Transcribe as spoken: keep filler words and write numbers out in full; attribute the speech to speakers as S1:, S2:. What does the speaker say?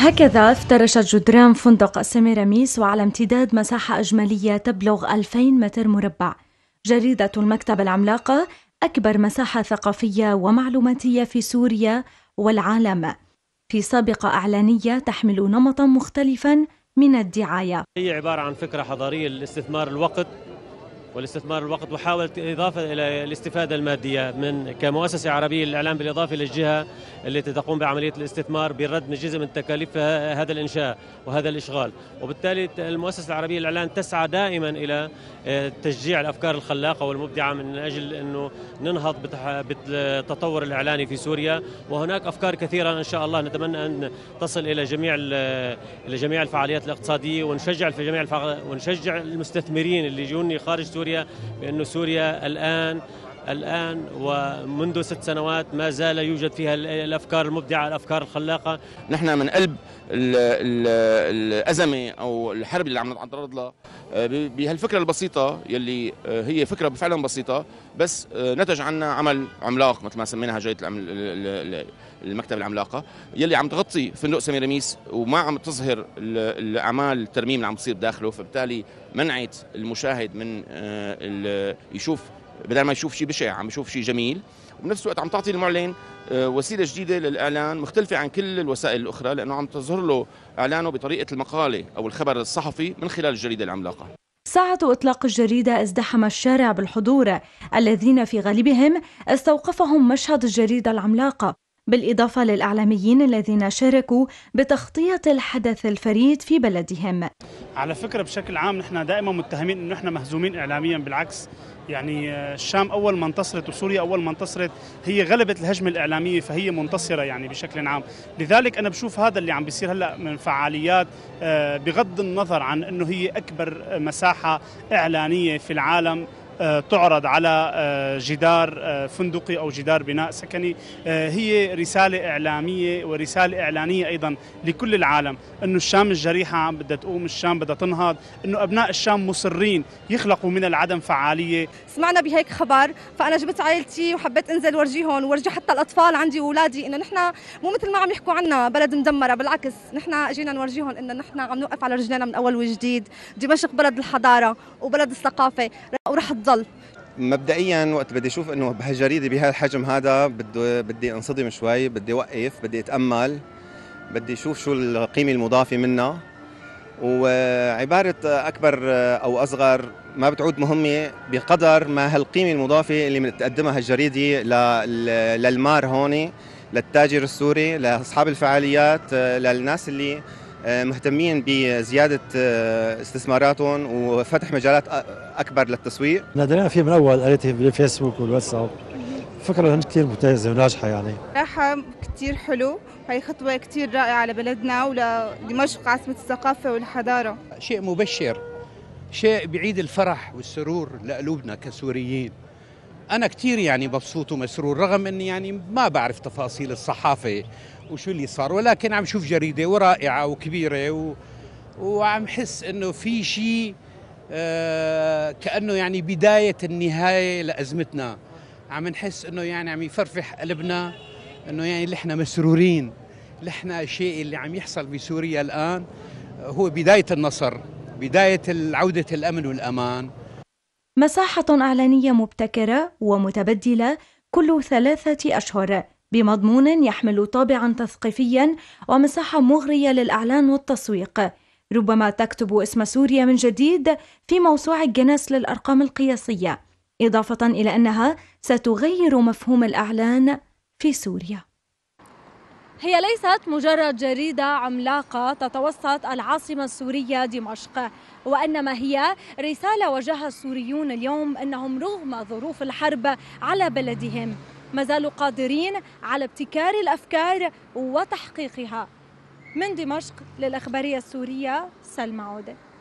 S1: هكذا افترشت جدران فندق السميراميس وعلى امتداد مساحة إجمالية تبلغ ألفين متر مربع. جريدة المكتب العملاقة أكبر مساحة ثقافية ومعلوماتية في سوريا والعالم، في سابقة إعلانية تحمل نمطا مختلفا من الدعاية.
S2: هي عبارة عن فكرة حضارية للاستثمار الوقت والاستثمار الوقت وحاول إضافة إلى الاستفادة المادية من كمؤسسة عربية للإعلام، بالإضافة للجهة التي تقوم بعملية الاستثمار برد من جزء من تكاليف هذا الإنشاء وهذا الإشغال. وبالتالي المؤسسة العربية للإعلام تسعى دائما إلى تشجيع الأفكار الخلاقة والمبدعة من أجل أنه ننهض بالتطور الإعلاني في سوريا. وهناك أفكار كثيرة إن شاء الله نتمنى أن تصل إلى جميع إلى جميع الفعاليات الاقتصادية، ونشجع في جميع ونشجع المستثمرين اللي يجون خارج سوريا بأنه سوريا الآن الآن ومنذ ست سنوات ما زال يوجد فيها الأفكار المبدعة، الأفكار الخلاقة.
S3: نحن من قلب الأزمة أو الحرب اللي عم نتعرض لها بهالفكرة البسيطة يلي هي فكرة فعلا بسيطة، بس نتج عنها عمل عملاق مثل ما سميناها جريدة المكتب العملاقة يلي عم تغطي فندق سميراميس وما عم تظهر الأعمال الترميم اللي عم تصير داخله، فبالتالي منعت المشاهد من يشوف، بدل ما يشوف شيء بشع عم يشوف شيء جميل، وبنفس الوقت عم تعطي المعلن وسيله جديده للاعلان مختلفه عن كل الوسائل الاخرى، لانه عم تظهر له اعلانه بطريقه المقاله او الخبر الصحفي من خلال الجريده العملاقه.
S1: ساعة إطلاق الجريدة ازدحم الشارع بالحضور الذين في غالبهم استوقفهم مشهد الجريدة العملاقة، بالإضافة للإعلاميين الذين شاركوا بتغطية الحدث الفريد في بلدهم.
S4: على فكرة بشكل عام نحن دائما متهمين إنه نحن مهزومين إعلاميا، بالعكس يعني الشام أول ما انتصرت وسوريا أول ما انتصرت هي غلبت الهجمة الإعلامية، فهي منتصرة يعني بشكل عام. لذلك أنا بشوف هذا اللي عم بيصير هلأ من فعاليات بغض النظر عن أنه هي أكبر مساحة إعلانية في العالم تعرض على جدار فندقي أو جدار بناء سكني، هي رسالة إعلامية ورسالة إعلانية أيضا لكل العالم أنه الشام الجريحة عم بدها تقوم، الشام بدها تنهض، أنه أبناء الشام مصرين يخلقوا من العدم فعالية.
S5: سمعنا بهيك خبر فأنا جبت عائلتي وحبيت أنزل ورجيهم وورجي حتى الأطفال عندي وأولادي إنه نحن مو مثل ما عم يحكوا عنا بلد مدمرة، بالعكس نحن أجينا نورجيهم إنه نحن عم نوقف على رجلنا من أول وجديد. دمشق بلد الحضارة وبلد الثقافة ورح تظل.
S6: مبدئيا وقت بدي اشوف انه بهالجريده بهالحجم هذا بدي بدي انصدم شوي، بدي اوقف، بدي اتامل، بدي اشوف شو القيمه المضافه منها، وعباره اكبر او اصغر ما بتعود مهمه بقدر ما هالقيمه المضافه اللي بتقدمها هالجريده للمار هون، للتاجر السوري، لاصحاب الفعاليات، للناس اللي مهتمين بزيادة استثماراتهم وفتح مجالات أكبر للتسويق.
S7: نادرين فيه من أول، قريتها بالفيسبوك والواتساب، فكرة كثير ممتازة وناجحة يعني.
S8: راحة كثير حلو، هي خطوة كثير رائعة لبلدنا ولدمشق عاصمة الثقافة والحضارة.
S9: شيء مبشر، شيء بعيد الفرح والسرور لقلوبنا كسوريين. أنا كثير يعني مبسوط ومسرور رغم إني يعني ما بعرف تفاصيل الصحافة وشو اللي صار، ولكن عم شوف جريدة ورائعة وكبيرة و... وعم حس إنه في شيء آه كأنه يعني بداية النهاية لأزمتنا. عم نحس إنه يعني عم يفرفح قلبنا، إنه يعني نحن مسرورين، نحن الشيء اللي عم يحصل بسوريا الآن هو بداية النصر، بداية عودة الأمن والأمان.
S1: مساحة إعلانية مبتكرة ومتبدلة كل ثلاثة أشهر بمضمون يحمل طابعا تثقيفيا ومساحة مغرية للإعلان والتسويق، ربما تكتب اسم سوريا من جديد في موسوعة جينيس للأرقام القياسية، إضافة إلى أنها ستغير مفهوم الإعلان في سوريا. هي ليست مجرد جريدة عملاقة تتوسط العاصمة السورية دمشق، وإنما هي رسالة وجهها السوريون اليوم أنهم رغم ظروف الحرب على بلدهم ما زالوا قادرين على ابتكار الأفكار وتحقيقها. من دمشق للإخبارية السورية، سلمى عودة.